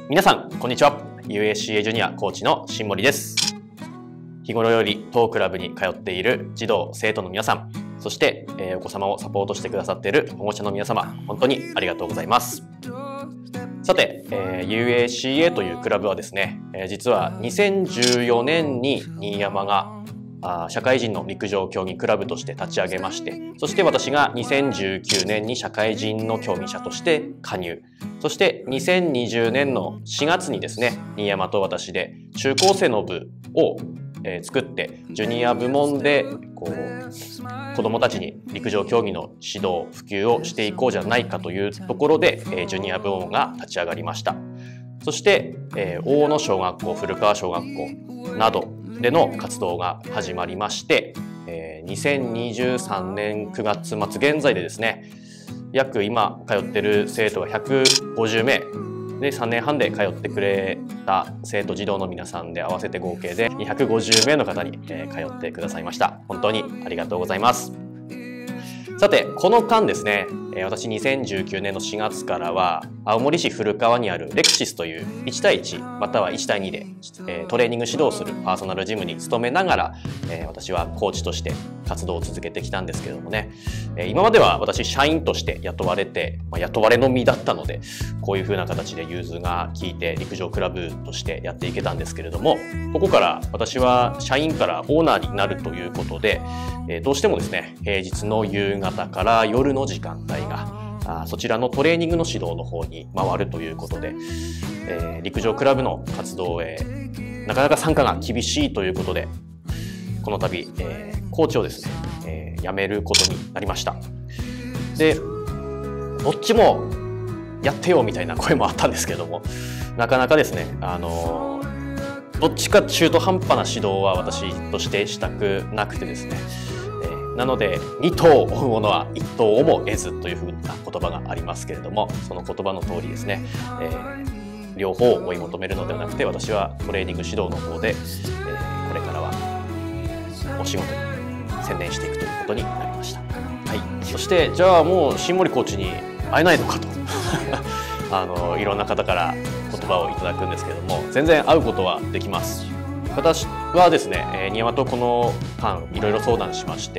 皆さん、こんにちは。UACA ジュニアコーチの新森です。日頃より当クラブに通っている児童、生徒の皆さん、そして、お子様をサポートしてくださっている保護者の皆様、本当にありがとうございます。さて、UACA というクラブはですね、実は2014年に新山が社会人の陸上競技クラブとして立ち上げまして、そして私が2019年に社会人の競技者として加入、そして2020年の4月にですね、新山と私で中高生の部を作って、ジュニア部門で子どもたちに陸上競技の指導普及をしていこうじゃないかというところで、ジュニア部門が立ち上がりました。そして、大野小学校、古川小学校などでの活動が始まりまして、2023年9月末現在でですね、約今通ってる生徒が150名で、3年半で通ってくれた生徒児童の皆さんで合わせて合計で250名の方に通ってくださいました。本当にありがとうございます。さて、この間ですね、私2019年の4月からは青森市古川にあるレクシスという1対1または1対2でトレーニング指導するパーソナルジムに勤めながら私はコーチとして活動を続けてきたんですけれどもね、今までは私社員として雇われて、雇われの身だったので、こういう風な形で融通が利いて陸上クラブとしてやっていけたんですけれども、ここから私は社員からオーナーになるということで、どうしてもですね、平日の夕方から夜の時間帯がそちらのトレーニングの指導の方に回るということで、陸上クラブの活動へなかなか参加が厳しいということで、この度、コーチをですね、辞めることになりました。で、どっちもやってよみたいな声もあったんですけれども、なかなかですね、どっちか中途半端な指導は私としてしたくなくてですね、なので2頭を追うものは1頭をも得ずというふうな言葉がありますけれども、その言葉の通りですね、両方を追い求めるのではなくて、私はトレーニング指導の方で、これからはお仕事に専念していくということになりました。はい、そしてじゃあもう新森コーチに会えないのかといろんな方から言葉をいただくんですけれども、全然会うことはできます。私はですね、新山とこの間いろいろ相談しまして、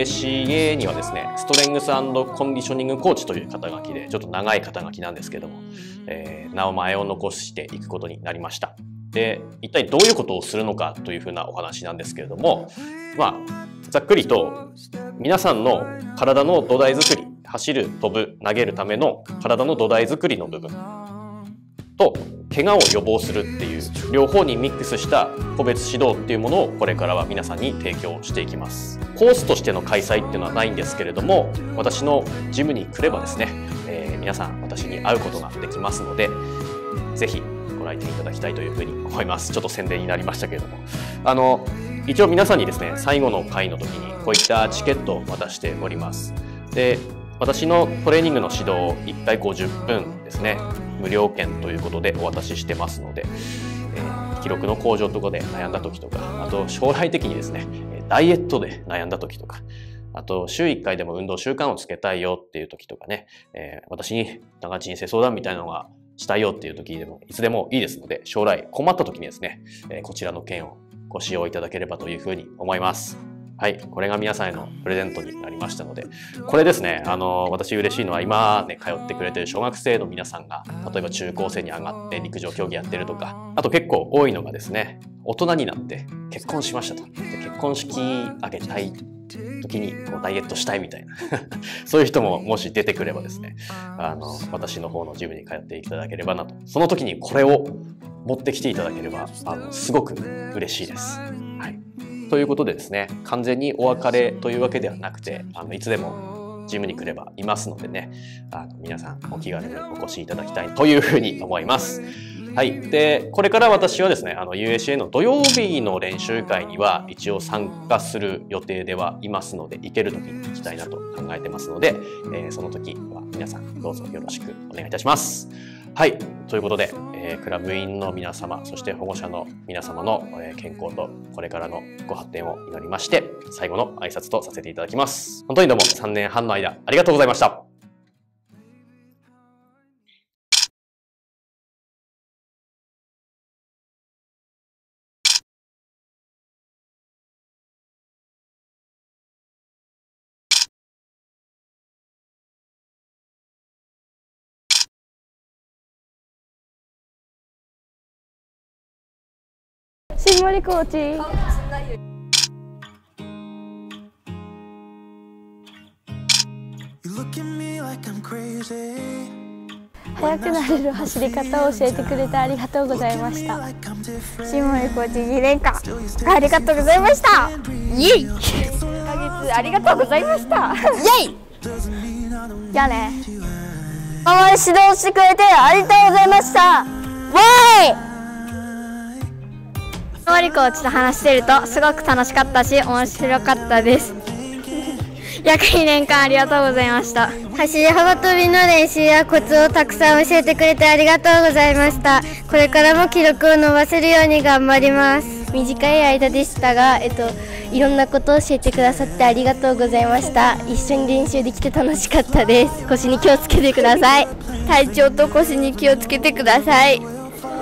UACA にはですね、ストレングス&コンディショニングコーチという肩書きで、ちょっと長い肩書きなんですけども、名前を残していくことになりました。で、一体どういうことをするのかというふうなお話なんですけれども、ざっくりと皆さんの体の土台作り、走る、飛ぶ、投げるための体の土台作りの部分と、怪我を予防するっていう両方にミックスした個別指導っていうものをこれからは皆さんに提供していきます。コースとしての開催っていうのはないんですけれども、私のジムに来ればですね、皆さん私に会うことができますので、ぜひご来店いただきたいというふうに思います。ちょっと宣伝になりましたけれども、一応皆さんにですね、最後の回の時にこういったチケットを渡しております。で、私のトレーニングの指導を1回50分ですね、無料券ということでお渡ししてますので、記録の向上とかで悩んだ時とか、あと将来的にですね、ダイエットで悩んだ時とか、あと週1回でも運動習慣をつけたいよっていう時とかね、私になんか人生相談みたいなのがしたいよっていう時でもいつでもいいですので、将来困った時にですね、こちらの券をご使用いただければというふうに思います。はい、これが皆さんへのプレゼントになりましたので、これですね、私嬉しいのは今ね、通ってくれてる小学生の皆さんが、例えば中高生に上がって陸上競技やってるとか、あと結構多いのがですね、大人になって結婚しましたと。で、結婚式あげたい時にダイエットしたいみたいなそういう人ももし出てくればですね、私の方のジムに通っていただければなと。その時にこれを持ってきていただければすごく嬉しいです。はい、ということでですね、完全にお別れというわけではなくて、いつでもジムに来ればいますのでね、皆さんお気軽にお越しいただきたいというふうに思います。はい。で、これから私はですね、UACA の土曜日の練習会には一応参加する予定ではいますので、行ける時に行きたいなと考えてますので、その時は皆さんどうぞよろしくお願いいたします。はい。ということで、クラブ員の皆様、そして保護者の皆様の健康とこれからのご発展を祈りまして、最後の挨拶とさせていただきます。本当にどうも3年半の間ありがとうございました。 新森コーチ。速くなれる走り方を教えてくれてありがとうございました。新森コーチ2年間ありがとうございました。イエイ。1ヶ月ありがとうございました。イエイ。じゃあね。今まで指導してくれてありがとうございました。わーい。新森コーチと話してるとすごく楽しかったし面白かったです。約2年間ありがとうございました。走り幅跳びの練習やコツをたくさん教えてくれてありがとうございました。これからも記録を伸ばせるように頑張ります。短い間でしたが、いろんなことを教えてくださってありがとうございました。一緒に練習できて楽しかったです。腰に気をつけてください。体調と腰に気をつけてください。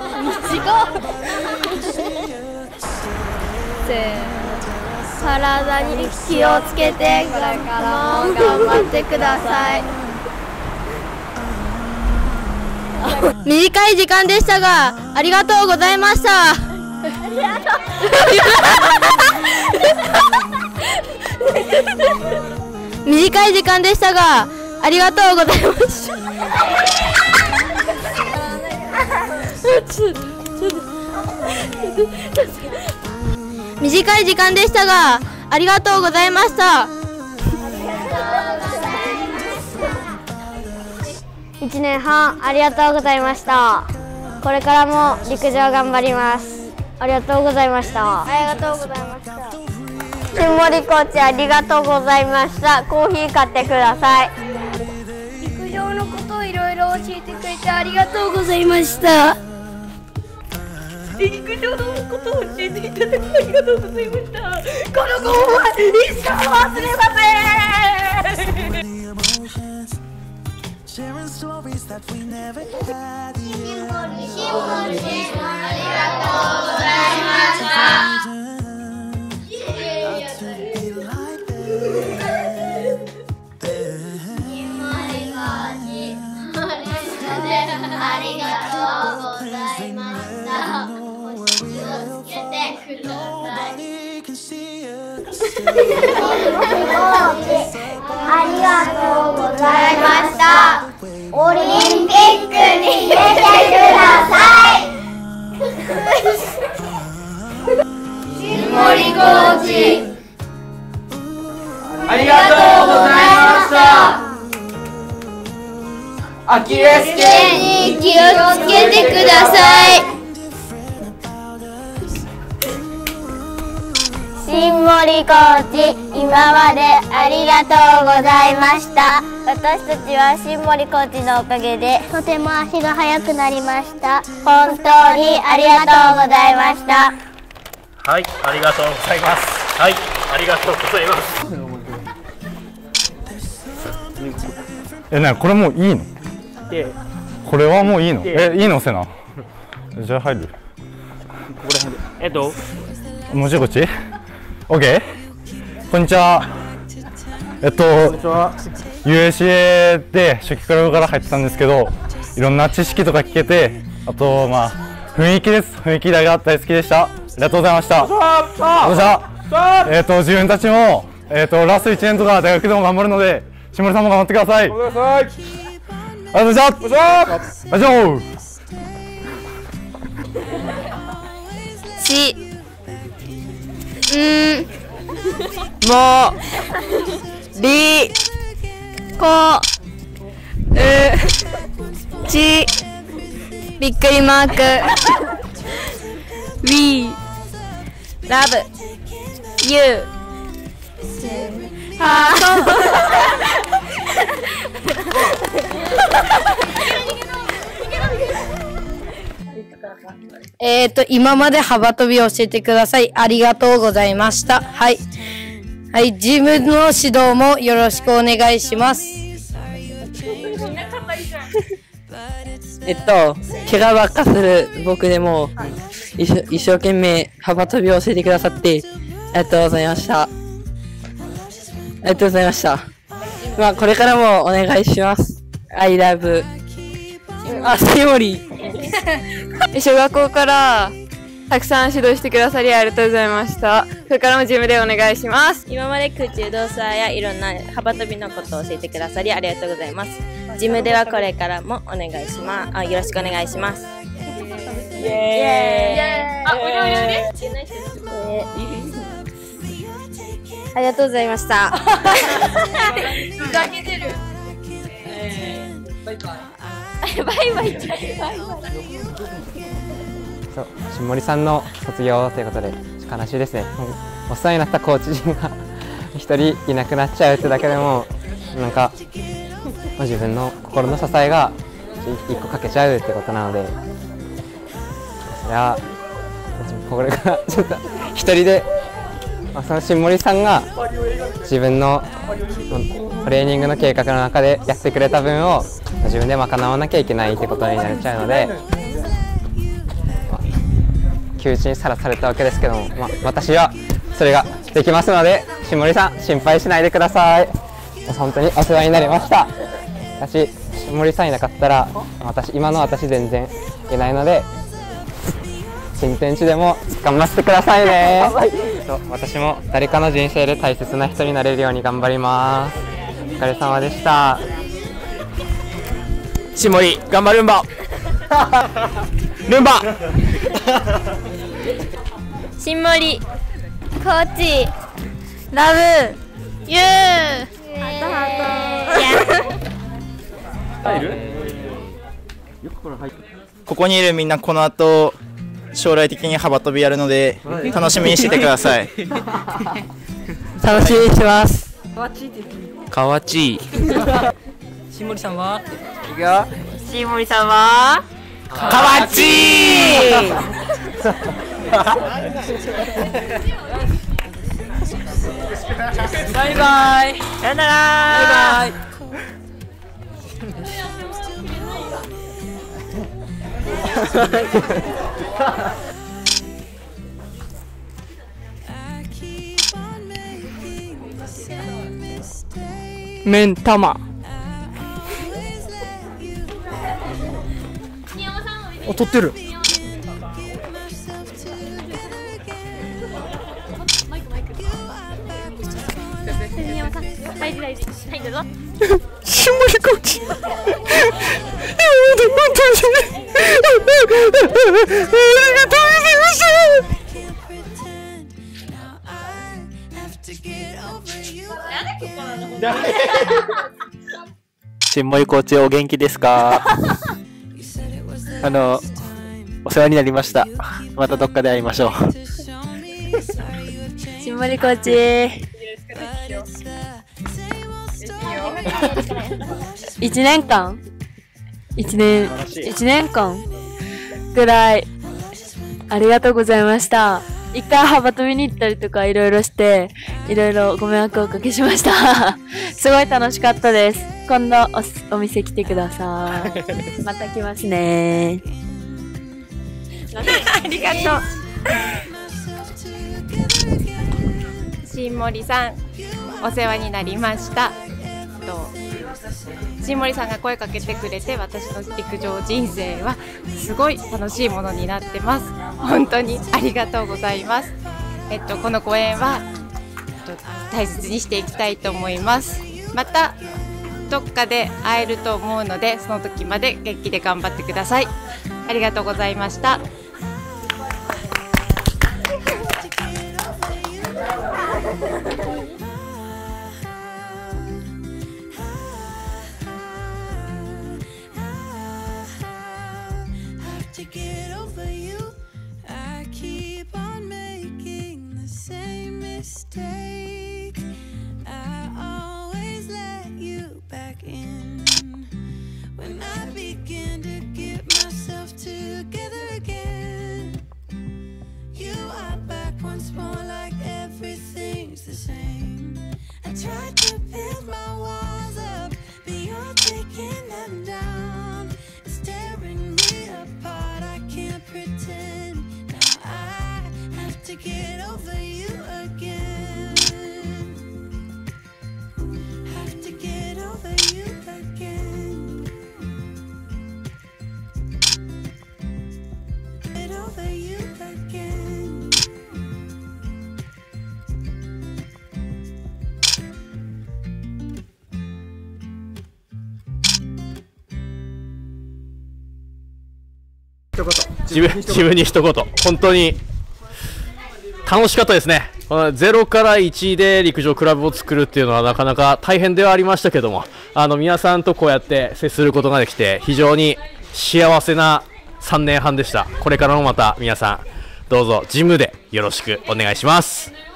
体に気をつけてこれからも頑張ってください。短い時間でしたがありがとうございました。短い時間でしたがありがとうございました。短い時間でしたがありがとうございました。1年半ありがとうございました。これからも陸上頑張ります。ありがとうございました。ありがとうございました。新森コーチありがとうございました。コーヒー買ってください。陸上のことをいろいろ教えてくれてありがとうございました。陸上のことを教えていただきありがとうございました。この子は一生忘れません。ありがとうございました。ありがとうございました。ありがとうございました。オリンピックに出てください。新森コーチ、ありがとうございました。アキレス腱に気をつけてください。新森コーチ、今までありがとうございました。私たちは新森コーチのおかげでとても足が速くなりました。本当にありがとうございました。 はい、ありがとうございます。はい、ありがとうございます。 これもういいの？これはもういいの？いいのせな。じゃあ入る。ここら辺で。もうちょいこっち？OK？ こんにちは。UACA で初期クラブから入ってたんですけど、いろんな知識とか聞けて、あと雰囲気です。雰囲気大が大好きでした。ありがとうございました。自分たちもラスト1年とか大学でも頑張るので、下村さんも頑張ってください。ありがとうございました。ありがとう。 りこちびっくりマークWe love you 今まで幅跳びを教えてください。ありがとうございました。はい。はい、ジムの指導もよろしくお願いします。 怪我ばっかする僕でも、一生懸命幅跳びを教えてくださってありがとうございました。ありがとうございました。これからもお願いします。I love 新森小学校からたくさん指導してくださりありがとうございました。これからもジムでお願いします。 今まで空中動作やいろんな幅跳びのことを教えてくださりありがとうございます。ジムではこれからもお願いします。よろしくお願いします。イエーイ。あ、ありがとうございました。バイバイ。 そう、新森さんの卒業ということで悲しいですね。お世話になったコーチ陣が一人いなくなっちゃうってだけでもなんか自分の心の支えが一個欠けちゃうってことなので、それはこれからちょっと一人で、その新森さんが自分のトレーニングの計画の中でやってくれた分を自分で賄わなきゃいけないってことになっちゃうので、窮地にさらされたわけですけども、私はそれができますので、新森さん心配しないでください。本当にお世話になりました。新森さんいなかったら今の私全然いないので、新天地でも頑張ってくださいね。私も誰かの人生で大切な人になれるように頑張ります。お疲れ様でした。 新森頑張るんばルンバ新森コーチラブユーここにいるみんなこの後将来的に幅跳びやるので楽しみにしててください。 楽しみにしてます。 かわちい。 新森さんは新森さんはかわちい。 バイバイ。 さよなら。 バイバイ。 目ん玉。 撮ってる。 大事大事。はいどうぞ。 新森コーチ。 新森コーチお元気ですか？お世話になりました。またどっかで会いましょう。 新森コーチ。1年間ぐらいありがとうございました。一回幅跳びに行ったりとかいろいろしていろいろご迷惑をおかけしました。すごい楽しかったです。今度お店来てください。また来ますね。ありがとう。 新森さんお世話になりました。新森さんが声かけてくれて私の陸上人生はすごい楽しいものになってます。本当にありがとうございます。このご縁は大切にしていきたいと思います。またどっかで会えると思うのでその時まで元気で頑張ってください。ありがとうございました。 To get over you, I keep on making the same mistake. I always let you back in when I begin to get myself together again. You are back once more like everything's the same. I tried to build my walls up, but you're taking them down. It's tearing me apart. I can't pretend now 自分に一言、本当に楽しかったですね。0から1で陸上クラブを作るっていうのはなかなか大変ではありましたけども、皆さんとこうやって接することができて非常に幸せな3年半でした。これからもまた皆さんどうぞジムでよろしくお願いします。